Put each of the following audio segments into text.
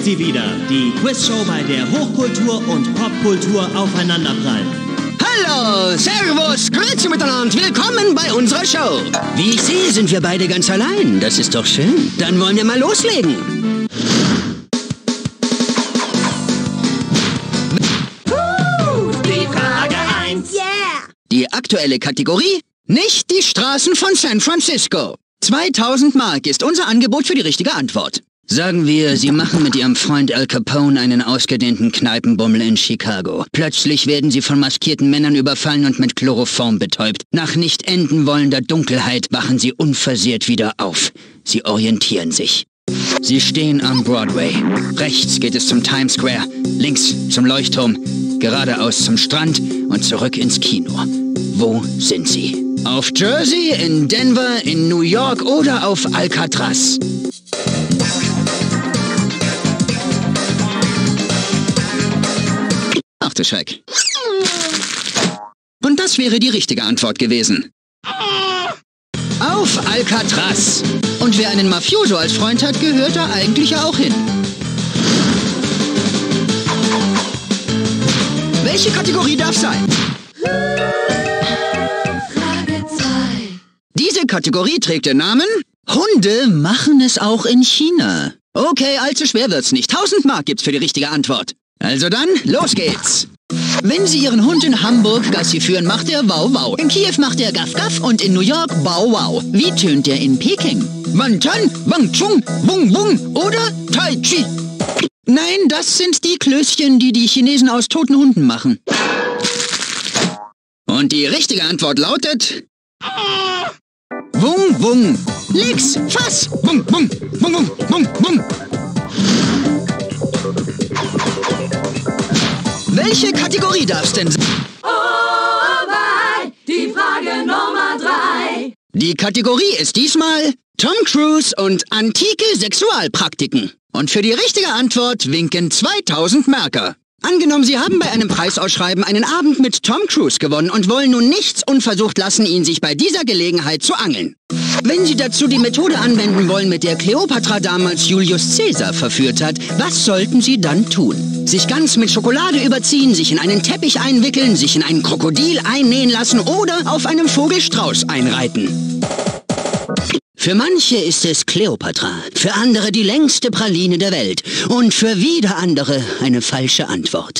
sie wieder, die Quizshow, bei der Hochkultur und Popkultur aufeinanderprallen. Hallo, Servus, Grüezi miteinander, willkommen bei unserer Show. Wie ich sehe, sind wir beide ganz allein, das ist doch schön. Dann wollen wir mal loslegen. Die Frage 1. Yeah! Die aktuelle Kategorie? Nicht die Straßen von San Francisco. 2000 Mark ist unser Angebot für die richtige Antwort. Sagen wir, Sie machen mit Ihrem Freund Al Capone einen ausgedehnten Kneipenbummel in Chicago. Plötzlich werden Sie von maskierten Männern überfallen und mit Chloroform betäubt. Nach nicht enden wollender Dunkelheit wachen Sie unversehrt wieder auf. Sie orientieren sich. Sie stehen am Broadway. Rechts geht es zum Times Square, links zum Leuchtturm, geradeaus zum Strand und zurück ins Kino. Wo sind Sie? Auf Jersey, in Denver, in New York oder auf Alcatraz? Ach du Schreck. Und das wäre die richtige Antwort gewesen. Auf Alcatraz. Und wer einen Mafioso als Freund hat, gehört da eigentlich ja auch hin. Welche Kategorie darf sein? Frage 2. Diese Kategorie trägt den Namen Hunde machen es auch in China. Okay, allzu schwer wird's nicht. 1000 Mark gibt's für die richtige Antwort. Also dann, los geht's. Wenn Sie Ihren Hund in Hamburg Gassi führen, macht er Wow Wow. In Kiew macht er Gaff Gaff und in New York Bow Wow. Wie tönt er in Peking? Wantan, Wang Chung, Wung Wung oder Tai Chi? Nein, das sind die Klößchen, die die Chinesen aus toten Hunden machen. Und die richtige Antwort lautet... Wung Wung. Licks, fass. Wung Wung, Wung Wung, Wung Wung. Welche Kategorie darf's denn sein? Oh, bye. Die Frage Nummer 3. Die Kategorie ist diesmal Tom Cruise und antike Sexualpraktiken. Und für die richtige Antwort winken 2000 Marker. Angenommen, Sie haben bei einem Preisausschreiben einen Abend mit Tom Cruise gewonnen und wollen nun nichts unversucht lassen, ihn sich bei dieser Gelegenheit zu angeln. Wenn Sie dazu die Methode anwenden wollen, mit der Kleopatra damals Julius Caesar verführt hat, was sollten Sie dann tun? Sich ganz mit Schokolade überziehen, sich in einen Teppich einwickeln, sich in einen Krokodil einnähen lassen oder auf einem Vogelstrauß einreiten? Für manche ist es Kleopatra, für andere die längste Praline der Welt und für wieder andere eine falsche Antwort.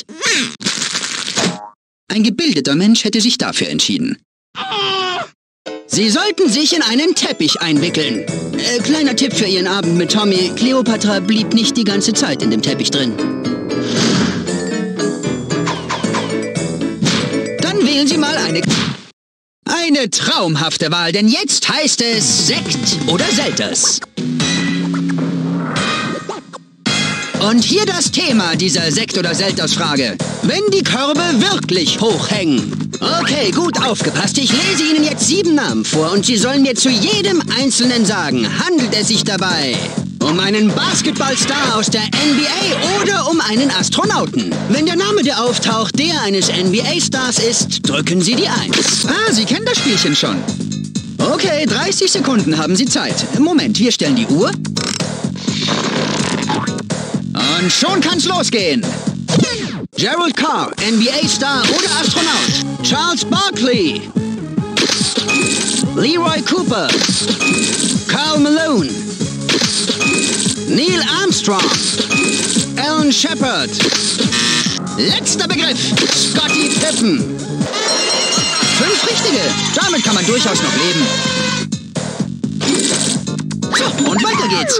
Ein gebildeter Mensch hätte sich dafür entschieden. Sie sollten sich in einen Teppich einwickeln. Kleiner Tipp für Ihren Abend mit Tommy, Kleopatra blieb nicht die ganze Zeit in dem Teppich drin. Dann wählen Sie mal eine traumhafte Wahl, denn jetzt heißt es Sekt oder Selters. Und hier das Thema dieser Sekt- oder Selters-Frage. Wenn die Körbe wirklich hochhängen. Okay, gut aufgepasst. Ich lese Ihnen jetzt 7 Namen vor und Sie sollen mir zu jedem einzelnen sagen, handelt es sich dabei um einen Basketballstar aus der NBA oder um einen Astronauten? Wenn der Name, der auftaucht, der eines NBA-Stars ist, drücken Sie die 1. Ah, Sie kennen das Spielchen schon. Okay, 30 Sekunden haben Sie Zeit. Moment, wir stellen die Uhr. Und schon kann's losgehen. Gerald Carr, NBA-Star oder Astronaut. Charles Barkley. Leroy Cooper. Karl Malone. Neil Armstrong. Alan Shepard. Letzter Begriff. Scottie Pippen. 5 richtige. Damit kann man durchaus noch leben. So, und weiter geht's.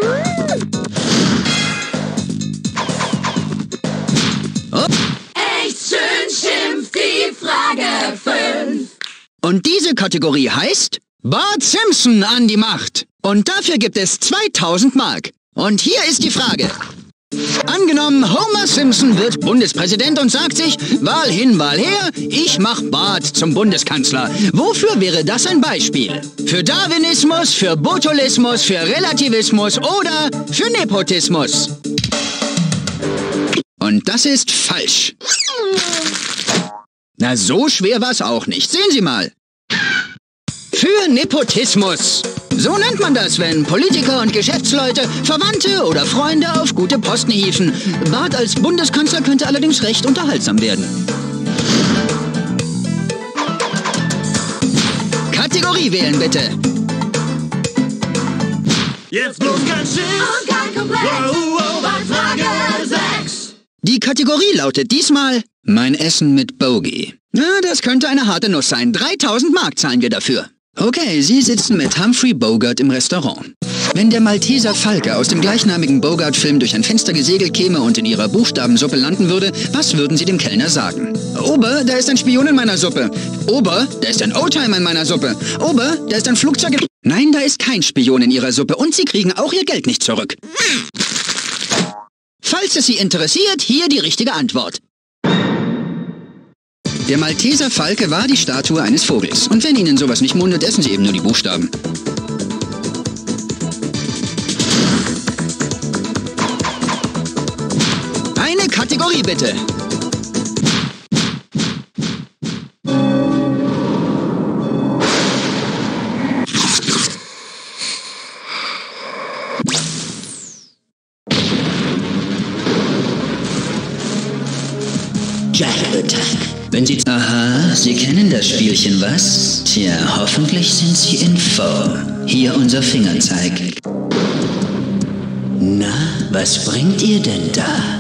Echt schön schimpft die Frage 5. Und diese Kategorie heißt Bart Simpson an die Macht. Und dafür gibt es 2000 Mark. Und hier ist die Frage. Angenommen, Homer Simpson wird Bundespräsident und sagt sich, Wahl hin, Wahl her, ich mach Bart zum Bundeskanzler. Wofür wäre das ein Beispiel? Für Darwinismus, für Botulismus, für Relativismus oder für Nepotismus? Und das ist falsch. Na, so schwer war's auch nicht. Sehen Sie mal. Für Nepotismus. So nennt man das, wenn Politiker und Geschäftsleute, Verwandte oder Freunde auf gute Posten hieven. Barth als Bundeskanzler könnte allerdings recht unterhaltsam werden. Kategorie wählen, bitte. Jetzt bloß kein Schiss Und kein Komplex. Bei Frage 6. Die Kategorie lautet diesmal Mein Essen mit Bogey. Na, das könnte eine harte Nuss sein. 3000 Mark zahlen wir dafür. Okay, Sie sitzen mit Humphrey Bogart im Restaurant. Wenn der Malteser Falke aus dem gleichnamigen Bogart-Film durch ein Fenster gesegelt käme und in Ihrer Buchstabensuppe landen würde, was würden Sie dem Kellner sagen? Ober, da ist ein Spion in meiner Suppe. Ober, da ist ein Oldtimer in meiner Suppe. Ober, da ist ein Flugzeug in... Nein, da ist kein Spion in Ihrer Suppe und Sie kriegen auch Ihr Geld nicht zurück. Falls es Sie interessiert, hier die richtige Antwort. Der Malteser Falke war die Statue eines Vogels. Und wenn Ihnen sowas nicht mundet, essen Sie eben nur die Buchstaben. Eine Kategorie bitte. Jackpot. Wenn Sie... Aha, Sie kennen das Spielchen, was? Tja, hoffentlich sind Sie in Form. Hier unser Fingerzeig. Na, was bringt ihr denn da?